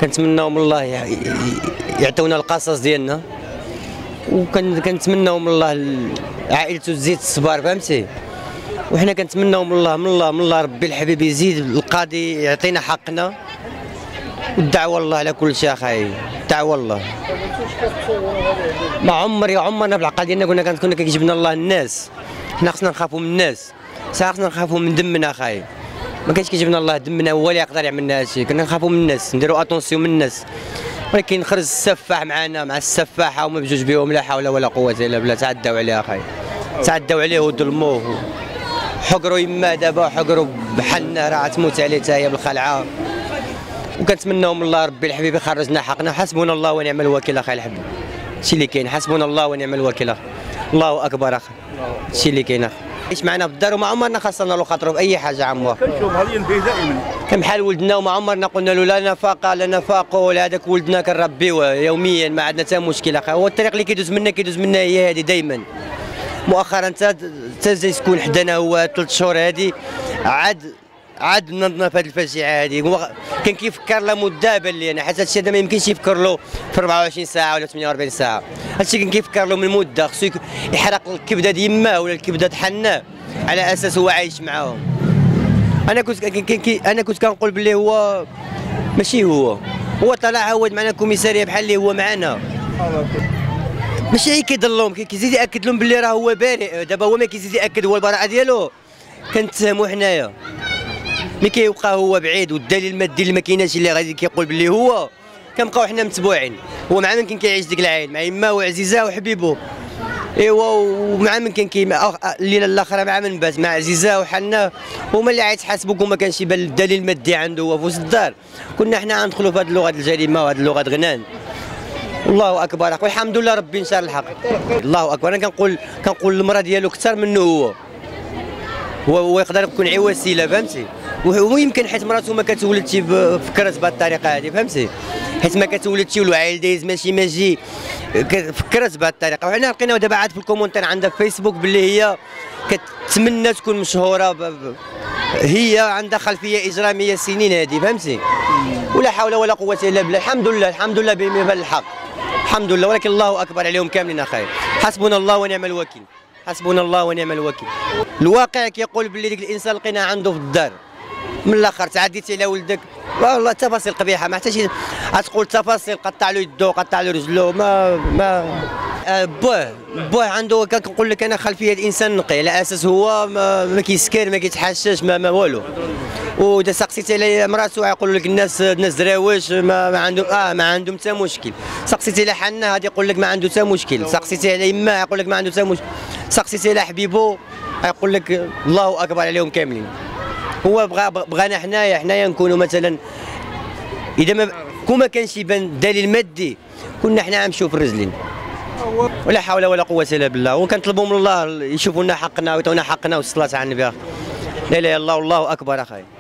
كنتمناو من الله يعطيونا القصص ديالنا، وكنتمناو من الله عائلته تزيد الصبر، فهمتي؟ وحنا كنتمناو من الله ربي الحبيب يزيد القاضي يعطينا حقنا، والدعوه الله على كل شيء اخاي، دعوه الله. ما عمرنا بالعقل ديالنا كنا كيجبنا الله الناس، حنا خصنا نخافوا من الناس، ساعه خصنا نخافوا من دمنا اخاي، ما كانش كيجبنا الله دمنا هو اللي يقدر يعمل لنا هادشي، كنا نخافوا من الناس، نديروا اتونسيون من الناس. ولكن خرج السفاح معنا مع السفاحه وما بجوج بهم لا حول ولا قوه الا بالله، تعداو عليه اخاي، تعداو عليه وظلموه، حقروا يما دابا حقروا بحالنا راه تموت عليه حتى هي بالخلعه. وكنتمناو من الله ربي الحبيب يخرجنا حقنا، حسبنا الله ونعم الوكيل اخي الحبيب، هادشي اللي كاين، حسبنا الله ونعم الوكيل اخي، الله اكبر اخي، هادشي اللي كاين اخي. عيش معنا في الدار وما عمرنا خاصنا له خاطرو باي حاجه عمو، كنشوف هذه به دائما كان بحال ولدنا وما عمرنا قلنا له لا نفاقه لا نفاقه ولا هذاك ولدنا كنربيوه يوميا، ما عندنا حتى مشكل اخي، هو الطريق اللي كيدوز منا هي هذه دائما. مؤخرا حتى يكون حدانا هو 3 شهور هذه عاد نضنا في هذه الفاجعه هذه، كان كيفكر لا مده بان لي انا، حتى هادشي هذا ما يمكنش يفكر له في 24 ساعه ولا 48 ساعه، هادشي كان كيفكر له من مده، خصو يحرق الكبده ديال يماه ولا الكبده حناه على اساس هو عايش معاهم. انا كنت كنقول باللي هو ماشي هو طلع عاود معنا كوميساريه بحال اللي هو معنا، ماشي كيضلهم كيزيد ياكد لهم باللي راه هو بارئ، دابا هو ما كيزيد ياكد هو البراءه ديالو، كنتهموا حنايا ملي كيبقى هو بعيد والدليل المادي اللي ما كايناش اللي غادي كيقول باللي هو، كنبقاو حنا متبوعين. هو مع من كان كيعيش ديك العين مع يماه وعزيزه وحبيبو، ايوا ومع من كان الليله الاخرى مع من بات مع عزيزه وحنا، هما اللي عيتحاسبوك وما كانش يبان الدليل المادي عنده هو في وسط الدار، كنا حنا غندخلوا في هذه اللغه الجريمه وهذه اللغه غنان. الله اكبر والحمد لله ربي نشر الحق. الله اكبر. انا كنقول المراه ديالو اكثر منه هو يقدر يكون عي وسيله، فهمتي؟ ويمكن حيت مراته ما كتولدش فكرت بهذه الطريقه هذه، فهمتي؟ حيت ما كتولدش والوعي دايز ماشي فكرت بهذه الطريقه. وحنا لقينا دابا عاد في الكومونتير عندها في فيسبوك باللي هي كتمنى تكون مشهوره، هي عندها خلفيه اجراميه سنين هذه، فهمتي؟ ولا حول ولا قوه الا بالله. الحمد لله بيبان الحق، الحمد لله. ولكن الله اكبر عليهم كاملين اخاي، حسبنا الله ونعم الوكيل، حسبنا الله ونعم الوكيل. الواقع كيقول باللي ديك الانسان لقيناه عنده في الدار، من الاخر تعديتي على ولدك والله تفاصيل قبيحه، ما حتىش تقول تفاصيل، قطع له يدو قطع له رجلو، ما بوه عنده كنقول لك انا خلفيه الانسان نقي، على اساس هو ما كيسكر ما كيتحشش ما والو. واذا سقسيتي على مراته يقول لك الناس دراويش ما عندهم حتى مشكل، سقسيتي على حنا غادي يقول لك ما عنده حتى مشكل، سقسيتي على يما يقول لك ما عنده حتى مشكل، سقسيتي على حبيبو يقول لك الله اكبر عليهم كاملين. هو بغانا حنايا نكونوا مثلا، اذا ما كانش يبان دليل مادي كنا حنا نمشيو في الرجلين، ولا حول ولا قوه الا بالله. وكنطلبوا من الله يشوفوا لنا حقنا ويعطونا حقنا والصلاه على النبي. لا اله الا الله والله اكبر اخاي.